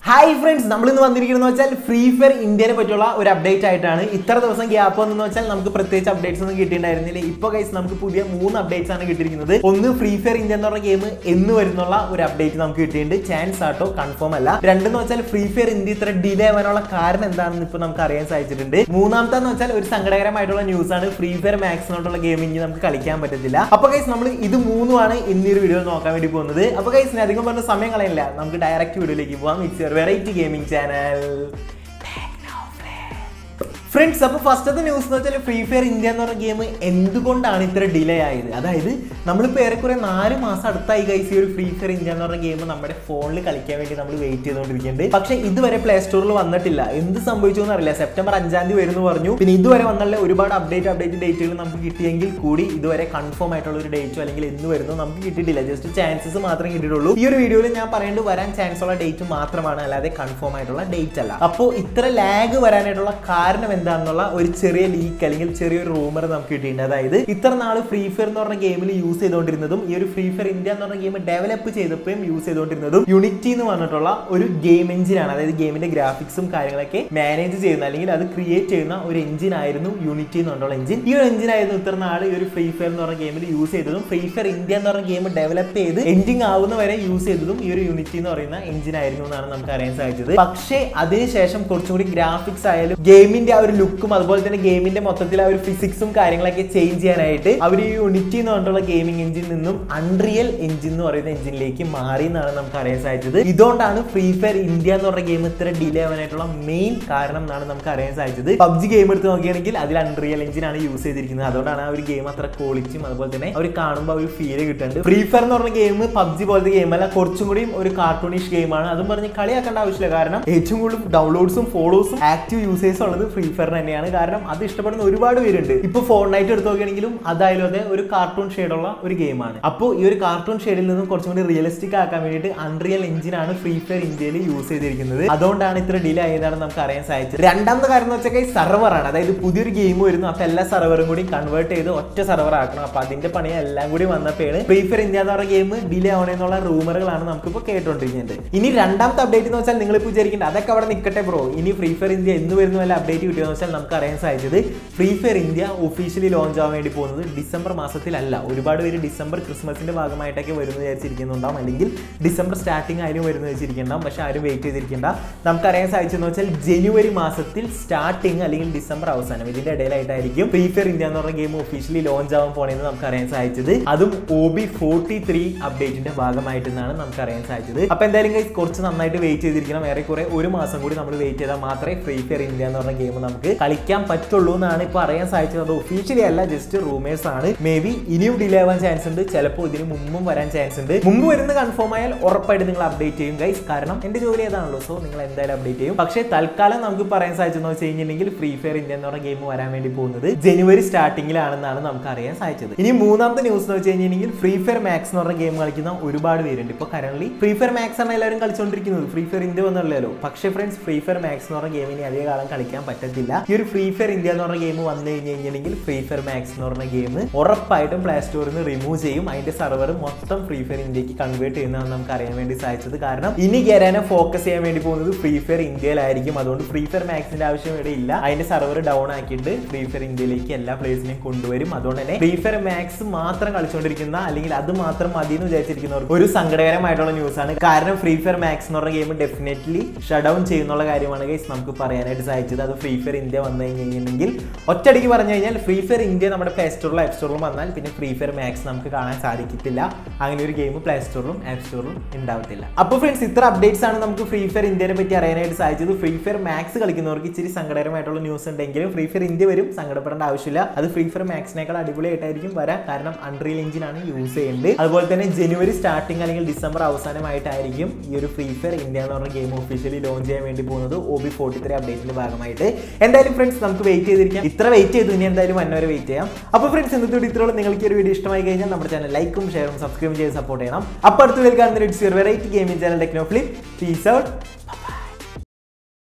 Hi friends, നമ്മളിന്ന് വന്നിരിക്കുന്നത് വെച്ചാൽ ഫ്രീ ഫയർ ഇന്ത്യനെ പറ്റിയുള്ള ഒരു അപ്ഡേറ്റ് ആയിട്ടാണ്. ഇത്ര ദിവസം ഗ്യാപ്പ് വന്നെന്ന് വെച്ചാൽ നമുക്ക് പ്രത്യേകിച്ച് അപ്ഡേറ്റ്സ് ഒന്നും കിട്ടിയിട്ടുണ്ടായിരുന്നില്ല. ഇപ്പോൾ ഗൈസ് നമുക്ക് പുതിയ 3 അപ്ഡേറ്റ്സ് ആണ് കിട്ടിയിരിക്കുന്നത്. ഒന്ന് ഫ്രീ ഫയർ ഇന്ത്യ എന്ന് പറഞ്ഞ ഗെയിം എന്ന് വരുന്നുള്ള ഒരു അപ്ഡേറ്റ് നമുക്ക് കിട്ടിയിട്ടുണ്ട്. ചാൻസ് ആട്ടോ, കൺഫേം അല്ല. രണ്ടെന്ന് വെച്ചാൽ ഫ്രീ ഫയർ ഇന്ത്യ ഇത്ര ഡിലേ ആവാനുള്ള കാരണം എന്താണെന്ന് ഇപ്പോൾ നമുക്ക് അറിയാൻ സാധിച്ചിട്ടുണ്ട്. മൂന്നാമത്തെന്ന് വെച്ചാൽ ഒരു സങ്കടകരമായിട്ടുള്ള ന്യൂസ് ആണ്. ഫ്രീ ഫയർ മാക്സിനോട്ടുള്ള ഗെയിം ഇനി നമുക്ക് കളിക്കാൻ പറ്റത്തില്ല. അപ്പോൾ ഗൈസ് നമ്മൾ ഇത് മൂന്നുമാണ് ഇന്നൊരു വീഡിയോ നോക്കാൻ വേണ്ടി പോകുന്നത്. അപ്പോൾ ഗൈസ് അധികം പറഞ്ഞ സമയം കളയില്ല, നമുക്ക് ഡയറക്റ്റ് വീഡിയോയിലേക്ക് പോകാം. It's your variety gaming channel friends. അപ്പോൾ ഫസ്റ്റത്തെ ന്യൂസ് എന്ന് വെച്ചാൽ ഫ്രീ ഫയർ ഇന്ത്യ എന്ന് പറഞ്ഞ ഗെയിം എന്തുകൊണ്ടാണ് ഇത്ര ഡിലേ ആയത്? അതായത് നമ്മളിപ്പോൾ ഏറെക്കുറെ 4 മാസം അടുത്തായി ഗൈസ് ഈ ഒരു ഫ്രീ ഫയർ ഇന്ത്യ എന്ന് പറഞ്ഞ ഗെയിം നമ്മുടെ ഫോണിൽ കളിക്കാൻ വേണ്ടി നമ്മൾ വെയിറ്റ് ചെയ്തുകൊണ്ടിരിക്കുന്നുണ്ട്. പക്ഷേ ഇതുവരെ പ്ലേ സ്റ്റോറിൽ വന്നിട്ടില്ല. എന്ത് സംഭവിച്ചു എന്നറിയില്ല. സെപ്റ്റംബർ 5-ാം തീയതി വരുന്നു പറഞ്ഞു. പിന്നെ ഇതുവരെ വന്നുള്ള ഒരുപാട് അപ്ഡേറ്റ് ഡേറ്റുകൾ നമുക്ക് കിട്ടിയെങ്കിൽ കൂടി ഇതുവരെ കൺഫേം ആയിട്ടുള്ള ഒരു ഡേറ്റോ അല്ലെങ്കിൽ എന്ന് വരുന്നു നമുക്ക് കിട്ടിയിട്ടില്ല. ജസ്റ്റ് ചാൻസസ് മാത്രമേ കിട്ടിയിട്ടുള്ളൂ. ഈ ഒരു വീഡിയോയിൽ ഞാൻ പറയേണ്ടത് വരാൻ ചാൻസ് ഉള്ള ഡേറ്റ് മാത്രമാണ്, അല്ലാതെ കൺഫേം ആയിട്ടുള്ള ഡേറ്റ് അല്ല. അപ്പോൾ ഇത്ര ലാഗ് വരാനായിട്ടുള്ള കാരണം എന്താണെന്നുള്ള ഒരു ചെറിയ ലീക്ക് അല്ലെങ്കിൽ ചെറിയൊരു റൂമർ നമുക്ക് കിട്ടിയിട്ടുണ്ട്. അതായത് ഇത്ര നാള് ഫ്രീ ഫയർ എന്ന് പറഞ്ഞ ഗെയിമിൽ യൂസ് ചെയ്തുകൊണ്ടിരുന്നതും ഈ ഒരു ഫ്രീ ഫയർ ഇന്ത്യ എന്ന് പറഞ്ഞ ഗെയിം ഡെവലപ്പ് ചെയ്തപ്പോഴും യൂസ് ചെയ്തുകൊണ്ടിരുന്നതും യൂണിറ്റി എന്ന് പറഞ്ഞിട്ടുള്ള ഒരു ഗെയിം എഞ്ചിനാണ്. അതായത് ഗെയിമിന്റെ ഗ്രാഫിക്സും കാര്യങ്ങളൊക്കെ മാനേജ് ചെയ്യുന്ന അല്ലെങ്കിൽ അത് ക്രിയേറ്റ് ചെയ്യുന്ന ഒരു എഞ്ചിൻ ആയിരുന്നു യൂണിറ്റി എന്ന് പറഞ്ഞിട്ടുള്ള എഞ്ചിൻ. ഈ ഒരു എഞ്ചിൻ ആയിരുന്നു ഇത്ര നാള് ഈ ഒരു ഫ്രീ ഫയർ എന്ന് പറഞ്ഞ ഗെയിമിൽ യൂസ് ചെയ്തതും ഫ്രീ ഫയർ ഇന്ത്യ എന്ന് പറഞ്ഞ ഗെയിം ഡെവലപ്പ് ചെയ്ത് എൻഡിങ് ആവുന്ന വരെ യൂസ് ചെയ്തതും ഈ ഒരു യൂണിറ്റി എന്ന് പറയുന്ന എഞ്ചിൻ ആയിരുന്നു എന്നാണ് നമുക്ക് അറിയാൻ സാധിച്ചത്. പക്ഷേ അതിനുശേഷം കുറച്ചും കൂടി ഗ്രാഫിക്സ് ആയാലും ഗെയിമിന്റെ ആ ഒരു ലുക്കും അതുപോലെ തന്നെ ഗെയിമിന്റെ മൊത്തത്തിൽ ആ ഒരു ഫിസിക്സും കാര്യങ്ങളൊക്കെ ചേഞ്ച് ചെയ്യാനായിട്ട് അവർ ഈ യൂണിറ്റി എന്ന് പറഞ്ഞിട്ടുള്ള ഗെയിമിംഗ് എഞ്ചിൻ നിന്നും അൺറിയൽ എഞ്ചിൻ എന്ന് പറയുന്ന എഞ്ചിനിലേക്ക് മാറി എന്നാണ് നമുക്ക് അറിയാൻ സാധിച്ചത്. ഇതുകൊണ്ടാണ് ഫ്രീ ഫയർ ഇന്ത്യ എന്ന് പറഞ്ഞ ഗെയിം ഇത്ര ഡിലേ ആവാനായിട്ടുള്ള മെയിൻ കാരണം എന്നാണ് നമുക്ക് അറിയാൻ സാധിച്ചത്. പബ്ജി ഗെയിം എടുത്ത് നോക്കുകയാണെങ്കിൽ അതിൽ അൺറിയൽ എഞ്ചിൻ ആണ് യൂസ് ചെയ്തിരിക്കുന്നത്. അതുകൊണ്ടാണ് ആ ഒരു ഗെയിം അത്ര ക്വാളിറ്റിയും അതുപോലെ തന്നെ അവർ കാണുമ്പോൾ ഒരു ഫീൽ കിട്ടുന്നുണ്ട്. ഫ്രീ ഫയർ എന്ന് പറഞ്ഞ ഗെയിം പബ്ജി പോലത്തെ ഗെയിം അല്ല, കുറച്ചും കൂടി ഒരു കാർട്ടൂണിഷ് ഗെയിമാണ്. അതും പറഞ്ഞ് കളിയാക്കേണ്ട ആവശ്യമില്ല. കാരണം ഏറ്റവും കൂടുതൽ ഡൗൺലോഡ്സും ഫോളോസും ആക്റ്റീവ് യൂസേഴ്സും ഉള്ളത് ഫ്രീ ഫയർ തന്നെയാണ്. കാരണം അത് ഇഷ്ടപ്പെടുന്ന ഒരുപാട് പേരുണ്ട്. ഇപ്പൊ ഫോർട്ട്നൈറ്റ് എടുത്ത് നോക്കുകയാണെങ്കിലും അതായാലും അതെ ഒരു കാർട്ടൂൺ ഷെയ്ഡുള്ള ഒരു ഗെയിമാണ്. അപ്പോൾ ഈ ഒരു കാർട്ടൂൺ ഷെയ്ഡിൽ നിന്നും കുറച്ചും കൂടി റിയലിസ്റ്റിക് ആക്കാൻ വേണ്ടിയിട്ട് അൺറിയൽ എഞ്ചിനാണ് ഫ്രീ ഫയർ ഇന്ത്യയിൽ യൂസ് ചെയ്തിരിക്കുന്നത്. അതുകൊണ്ടാണ് ഇത്ര ഡിലേ ആയതാണ് നമുക്ക് അറിയാൻ സാധിച്ചത്. രണ്ടാമത്തെ കാര്യം എന്ന് വെച്ചാൽ സർവറാണ്. അതായത് പുതിയൊരു ഗെയിം വരുന്നു, അപ്പൊ എല്ലാ സർവറും കൂടി കൺവേർട്ട് ചെയ്ത് ഒറ്റ സർവർ ആക്കണം. അപ്പൊ അതിന്റെ പണി എല്ലാം കൂടി വന്നപ്പോഴാണ് ഫ്രീ ഫയർ ഇന്ത്യ എന്ന് പറഞ്ഞ ഗെയിം ഡിലേ ആവണമെന്നുള്ള റൂമറുകളാണ് നമുക്കിപ്പോൾ കേട്ടോണ്ടിരിക്കുന്നത്. ഇനി രണ്ടാമത്തെ അപ്ഡേറ്റ് എന്ന് വെച്ചാൽ നിങ്ങൾ ഇപ്പോൾ വിചാരിക്കേണ്ടത് അതൊക്കെ അവിടെ നിൽക്കട്ടെ ബ്രോ, ഇനി ഫ്രീ ഫയർ ഇന്ത്യ എന്ന് വരുന്ന വല്ല അപ്ഡേറ്റ് കിട്ടിയെന്ന് വെച്ചാൽ നമുക്ക് അറിയാൻ സാധിച്ചത് free fire India officially launch ആവാൻ വേണ്ടി പോകുന്നത് ഡിസംബർ മാസത്തിലല്ല. ഒരുപാട് പേര് ഡിസംബർ ക്രിസ്മസിന്റെ ഭാഗമായിട്ടൊക്കെ വരുന്നത് വിചാരിച്ചിരിക്കുന്നുണ്ടാവും, അല്ലെങ്കിൽ ഡിസംബർ സ്റ്റാർട്ടിംഗ് ആയാലും വരുന്നത് വെച്ചിരിക്കുന്നുണ്ടാവും. പക്ഷെ ആരും വെയിറ്റ് ചെയ്തിരിക്കേണ്ട. നമുക്കറിയാൻ സാധിച്ചെന്ന് വെച്ചാൽ ജനുവരി മാസത്തിൽ സ്റ്റാർട്ടിംഗ് അല്ലെങ്കിൽ ഡിസംബർ അവസാനം ഇതിന്റെ ഇടയിലായിട്ടായിരിക്കും ഫ്രീ ഫയർ ഇന്ത്യ എന്ന് പറഞ്ഞ ഗെയിം ഒഫീഷ്യലി ലോഞ്ച് ആവാൻ പോണെന്ന് നമുക്ക് അറിയാൻ സാധിച്ചത്. അതും OB43 അപ്ഡേറ്റിന്റെ ഭാഗമായിട്ടെന്നാണ് നമുക്ക് അറിയാൻ സാധിച്ചത്. അപ്പൊ എന്തായാലും ഗൈസ് കുറച്ച് നന്നായിട്ട് വെയിറ്റ് ചെയ്തിരിക്കണം. ഏറെക്കുറെ ഒരു മാസം കൂടി നമ്മൾ വെയിറ്റ് ചെയ്താൽ മാത്രമേ ഫ്രീ ഫയർ ഇന്ത്യ എന്ന് പറഞ്ഞ ഗെയിം നമുക്ക് കളിക്കാൻ പറ്റുള്ളൂ എന്നാണ് ഇപ്പൊ അറിയാൻ സാധിച്ചത്. അത് ഒഫീഷ്യലി അല്ല, ജസ്റ്റ് റൂമേഴ്സ് ആണ്. മേ ബി ഇനിയും ഡിലേ ആവാൻ ചാൻസ് ഉണ്ട്, ചിലപ്പോൾ ഇതിന് മുമ്പും വരാൻ ചാൻസ് ഉണ്ട്. മുമ്പ് വരുന്ന കൺഫേം ആയാൽ ഉറപ്പായിട്ട് നിങ്ങൾ അപ്ഡേറ്റ് ചെയ്യും ഗൈസ്. കാരണം എന്റെ ജോലി ഏതാണല്ലോ, സോ നിങ്ങൾ എന്തായാലും അപ്ഡേറ്റ് ചെയ്യും. പക്ഷേ തൽക്കാലം നമുക്ക് പറയാൻ സാധിച്ചെന്ന് വെച്ച് കഴിഞ്ഞിട്ടുണ്ടെങ്കിൽ ഫ്രീ ഫയർ ഇന്ത്യ എന്ന് പറഞ്ഞ ഗെയിം വരാൻ വേണ്ടി പോകുന്നത് ജനുവരി സ്റ്റാർട്ടിംഗിലാണെന്നാണ് നമുക്ക് അറിയാൻ സാധിച്ചത്. ഇനി മൂന്നാമത്തെ ന്യൂസ് എന്ന് വെച്ച് കഴിഞ്ഞിട്ടുണ്ടെങ്കിൽ ഫ്രീ ഫയർ മാക്സ് എന്ന് പറഞ്ഞ ഗെയിം കളിക്കുന്ന ഒരുപാട് പേരുണ്ട്. ഇപ്പോൾ കറന്റ് ഫ്രീ ഫയർ മാക്സ് ആണ് എല്ലാവരും കളിച്ചുകൊണ്ടിരിക്കുന്നത്. ഫ്രീ ഫയർ ഇന്ത്യ വന്നുള്ളല്ലോ. പക്ഷേ ഫ്രണ്ട്സ്, ഫ്രീ ഫയർ മാക്സ് എന്ന് പറഞ്ഞ ഗെയിമിന് അധിക കാലം കളിക്കാൻ പറ്റത്തില്ല. ഈ ഒരു ഫ്രീ ഫയർ ഇന്ത്യ എന്ന് പറഞ്ഞ ഗെയിം വന്നു കഴിഞ്ഞിട്ടുണ്ടെങ്കിൽ ഫ്രീ ഫയർ മാക്സ് എന്ന് പറഞ്ഞ ഗെയിം ഉറപ്പായിട്ടും പ്ലേ സ്റ്റോറിൽ നിന്ന് റിമൂവ് ചെയ്യും. അതിന്റെ സർവർ മൊത്തം ഫ്രീ ഫയർ ഇന്ത്യക്ക് കൺവേർട്ട് ചെയ്യുന്നതാണ് നമുക്ക് അറിയാൻ വേണ്ടി സാധിച്ചത്. കാരണം ഇനി ഗെരാനെ ഫോക്കസ് ചെയ്യാൻ വേണ്ടി പോകുന്നത് ഫ്രീ ഫയർ ഇന്ത്യയിലായിരിക്കും. അതുകൊണ്ട് ഫ്രീ ഫയർ മാക്സിന്റെ ആവശ്യം ഇവിടെ ഇല്ല. അതിന്റെ സർവർ ഡൗൺ ആക്കിയിട്ട് ഫ്രീ ഫയർ ഇന്ത്യയിലേക്ക് എല്ലാ പ്ലേസിനെയും കൊണ്ടുവരും. അതുകൊണ്ട് തന്നെ ഫ്രീ ഫയർ മാക്സ് മാത്രം കളിച്ചുകൊണ്ടിരിക്കുന്ന അല്ലെങ്കിൽ അത് മാത്രം മതി എന്ന് വിചാരിച്ചിരിക്കുന്നവർക്ക് ഒരു സങ്കടകരമായിട്ടുള്ള ന്യൂസ് ആണ്. കാരണം ഫ്രീ ഫയർ മാക്സ് എന്ന് പറഞ്ഞ ഗെയിം ഡെഫിനറ്റ്ലി ഷട്ട് ഡൗൺ ചെയ്യുന്നുള്ള കാര്യമാണ് ഗൈസ് നമുക്ക് പറയാനായിട്ട് സാധിച്ചത്. അത് ഫ്രീ ഫയർ ഇന്ത്യ വന്നു കഴിഞ്ഞിട്ടുണ്ടെങ്കിൽ ഒറ്റയടിക്ക് പറഞ്ഞു കഴിഞ്ഞാൽ ഫ്രീ ഫയർ ഇന്ത്യ നമ്മുടെ പ്ലേ സ്റ്റോറിലും ആപ്പ് സ്റ്റോറിലും വന്നാൽ പിന്നെ ഫ്രീ ഫയർ മാക്സ് നമുക്ക് കാണാൻ സാധിക്കത്തില്ല. അങ്ങനെ ഒരു ഗെയിം പ്ലേ സ്റ്റോറിലും ആപ്പ് സ്റ്റോറിലും ഉണ്ടാവത്തില്ല. അപ്പോൾ ഫ്രണ്ട്സ്, ഇത്ര അപ്ഡേറ്റ്സ് ആണ് നമുക്ക് ഫ്രീ ഫയർ ഇന്ത്യനെ പറ്റി അറിയാനായിട്ട് സാധിച്ചത്. ഫ്രീ ഫയർ മാക്സ് കളിക്കുന്നവർക്ക് ഇച്ചിരി സങ്കടകരമായിട്ടുള്ള ന്യൂസ് ഉണ്ടെങ്കിലും ഫ്രീ ഫയർ ഇന്ത്യ വരും, സങ്കടപ്പെടേണ്ട ആവശ്യമില്ല. അത് ഫ്രീ ഫയർ മാക്സിനേക്കാൾ അടിപൊളിയായിട്ടായിരിക്കും വരാം. കാരണം അൺറിയൽ എഞ്ചിൻ ആണ് യൂസ് ചെയ്യുന്നത്. അതുപോലെ തന്നെ ജനുവരി സ്റ്റാർട്ടിംഗ് അല്ലെങ്കിൽ ഡിസംബർ അവസാനമായിട്ടായിരിക്കും ഈ ഒരു ഫ്രീ ഫയർ ഇന്ത്യ എന്ന് പറഞ്ഞ ഗെയിം ഒഫീഷ്യലി ലോഞ്ച് ചെയ്യാൻ വേണ്ടി പോകുന്നത് OB43 അപ്ഡേറ്റിന്റെ ഭാഗമായിട്ട്. എന്തായാലും ഫ്രണ്ട്സ്, നമുക്ക് വെയിറ്റ് ചെയ്തിരിക്കാം. ഇത്ര വെയിറ്റ് ചെയ്തു, ഇനി എന്തായാലും വന്നവരെ വെയിറ്റ് ചെയ്യാം. അപ്പോൾ ഫ്രണ്ട്സ്, ഇന്നത്തെ ഇത്രയോളം നിങ്ങൾക്ക് ഒരു വീഡിയോ ഇഷ്ടമായി കഴിഞ്ഞാൽ നമ്മുടെ ചാനൽ ലൈക്കും ഷെയറും സബ്സ്ക്രൈബും ചെയ്ത് സപ്പോർട്ട് ചെയ്യണം. അപ്പോൾ അടുത്ത കാണുന്ന variety gaming channel techno flip. Peace out.